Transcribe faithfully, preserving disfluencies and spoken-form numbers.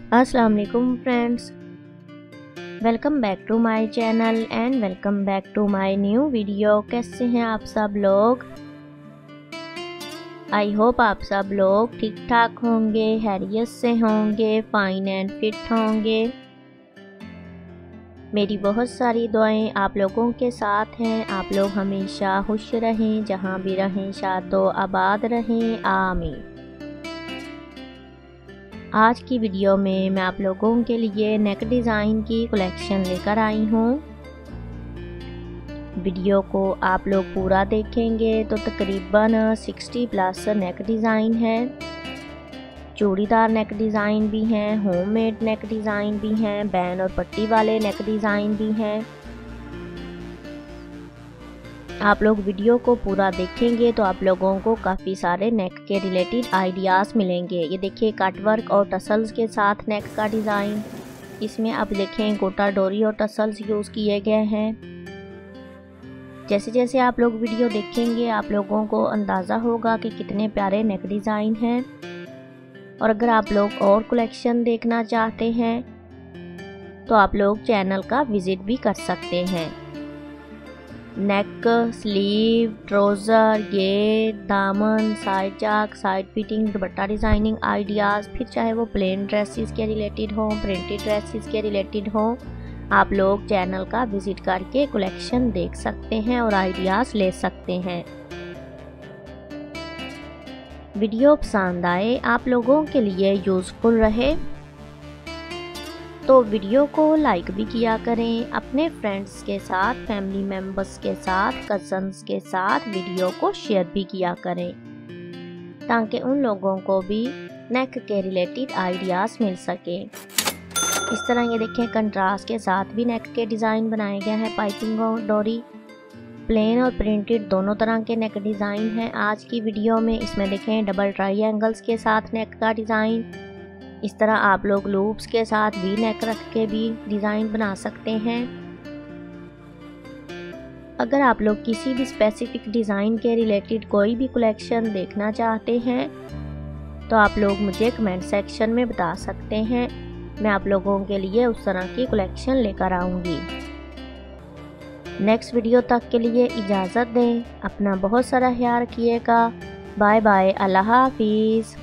अस्सलाम वालेकुम friends, welcome back to my channel and welcome back to my new video. कैसे हैं आप सब लोग? आई होप आप सब लोग ठीक ठाक होंगे, हैरियत से होंगे, फाइन एंड फिट होंगे। मेरी बहुत सारी दुआएं आप लोगों के साथ हैं। आप लोग हमेशा खुश रहें, जहां भी रहें शादो आबाद रहें, आमीन। आज की वीडियो में मैं आप लोगों के लिए नेक डिज़ाइन की कलेक्शन लेकर आई हूँ। वीडियो को आप लोग पूरा देखेंगे तो तकरीबन साठ प्लस नेक डिज़ाइन है। चूड़ीदार नेक डिज़ाइन भी हैं, होममेड नेक डिज़ाइन भी हैं, बैन और पट्टी वाले नेक डिज़ाइन भी हैं। आप लोग वीडियो को पूरा देखेंगे तो आप लोगों को काफ़ी सारे नेक के रिलेटेड आइडियाज़ मिलेंगे। ये देखिए कट वर्क और टसल्स के साथ नेक का डिज़ाइन। इसमें आप देखें गोटा डोरी और टसल्स यूज़ किए गए हैं। जैसे जैसे आप लोग वीडियो देखेंगे आप लोगों को अंदाज़ा होगा कि कितने प्यारे नेक डिज़ाइन हैं। और अगर आप लोग और कलेक्शन देखना चाहते हैं तो आप लोग चैनल का विज़िट भी कर सकते हैं। नेक, स्लीव, ट्राउज़र, गेट, दामन, साइड चाक, side fitting, dupatta designing ideas, फिर चाहे वो प्लेन ड्रेसेस के रिलेटेड हो, प्रिंटेड ड्रेसेस के रिलेटेड हो, आप लोग चैनल का विज़िट करके कलेक्शन देख सकते हैं और आइडियाज़ ले सकते हैं। वीडियो पसंद आए, आप लोगों के लिए यूज़फुल रहे तो वीडियो को लाइक भी किया करें। अपने फ्रेंड्स के साथ, फैमिली मेम्बर्स के साथ, कज़न्स के साथ वीडियो को शेयर भी किया करें ताकि उन लोगों को भी नेक के रिलेटेड आइडियाज़ मिल सके। इस तरह ये देखें कंट्रास्ट के साथ भी नेक के डिज़ाइन बनाए गए हैं। पाइपिंग और डोरी, प्लेन और प्रिंटेड दोनों तरह के नेक डिज़ाइन हैं आज की वीडियो में। इसमें देखें डबल ट्रायंगल्स के साथ नेक का डिज़ाइन। इस तरह आप लोग लूप्स के साथ वी नेक रख के भी डिज़ाइन बना सकते हैं। अगर आप लोग किसी भी स्पेसिफिक डिज़ाइन के रिलेटेड कोई भी कलेक्शन देखना चाहते हैं तो आप लोग मुझे कमेंट सेक्शन में बता सकते हैं। मैं आप लोगों के लिए उस तरह की कलेक्शन लेकर आऊँगी। नेक्स्ट वीडियो तक के लिए इजाज़त दें। अपना बहुत सारा ख्याल रखिएगा। बाय बाय, अल्लाह हाफिज़।